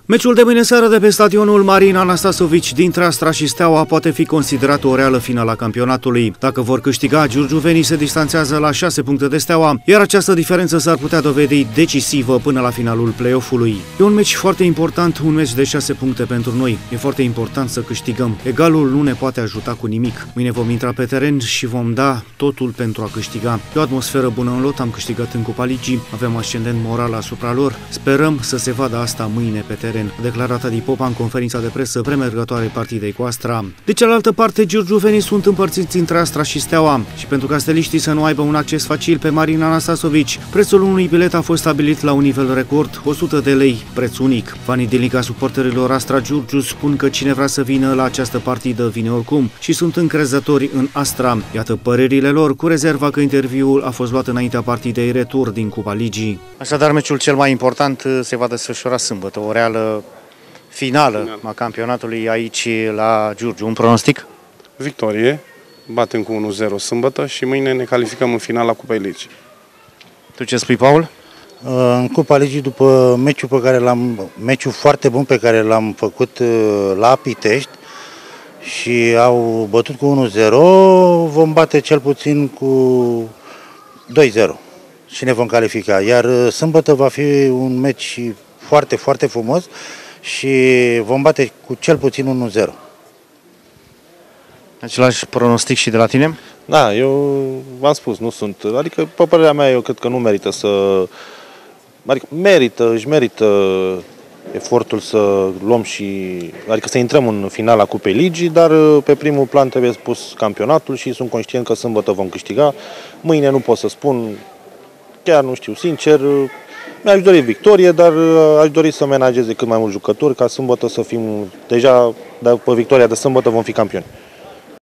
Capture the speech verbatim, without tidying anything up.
Meciul de mâine seară de pe stadionul Marin Anastasovici dintre Astra și Steaua poate fi considerat o reală finală a campionatului. Dacă vor câștiga, giurgiuvenii se distanțează la șase puncte de Steaua, iar această diferență s-ar putea dovedi decisivă până la finalul play-off-ului. E un meci foarte important, un meci de șase puncte pentru noi. E foarte important să câștigăm. Egalul nu ne poate ajuta cu nimic. Mâine vom intra pe teren și vom da totul pentru a câștiga. E o atmosferă bună în lot, am câștigat în Cupa Ligii, avem ascendent moral asupra lor. Sperăm să se vadă asta mâine pe teren. A declarat Adi Popa în conferința de presă premergătoare partidei cu Astra. De cealaltă parte, giurgiuvenii sunt împărțiți între Astra și Steaua și pentru ca steliștii să nu aibă un acces facil pe Marin Anastasovici, prețul unui bilet a fost stabilit la un nivel record, o sută de lei, preț unic. Fanii din Liga suporterilor Astra Giurgiu spun că cine vrea să vină la această partidă vine oricum și sunt încrezători în Astra. Iată părerile lor, cu rezerva că interviul a fost luat înaintea partidei retur din Cupa Ligii. Așadar, meciul cel mai important se va desfășura sâmbătă, o reală finală a campionatului aici la Giurgiu. Un pronostic? Victorie, batem cu unu zero sâmbătă și mâine ne calificăm în finala Cupei Ligii. Tu ce spui, Paul? În Cupa Ligii, după meciul pe care l-am, meciul foarte bun pe care l-am făcut la Pitești și au bătut cu unu zero, vom bate cel puțin cu doi zero și ne vom califica. Iar sâmbătă va fi un meci foarte, foarte frumos și vom bate cu cel puțin unu zero. Același pronostic și de la tine? Da, eu v-am spus, nu sunt, adică pe părerea mea eu cred că nu merită să, adică merită, își merită efortul să luăm și, adică să intrăm în finala Cupei Ligii, dar pe primul plan trebuie spus campionatul și sunt conștient că sâmbătă vom câștiga. Mâine nu pot să spun, chiar nu știu, sincer, mi-aș dori victorie, dar aș dori să menajeze cât mai mulți jucători ca sâmbătă să fim, deja pe victoria de sâmbătă vom fi campioni.